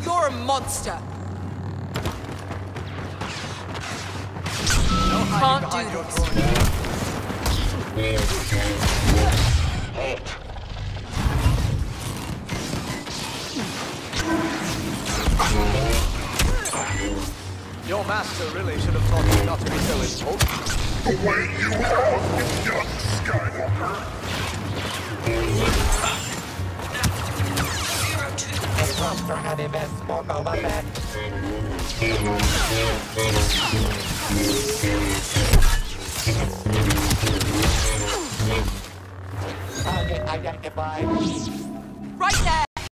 You're a monster. Can't do this. Your master really should have taught you not to be so impulsive. The way you are, young Skywalker. For having been spoke over that. Target identified. Right there.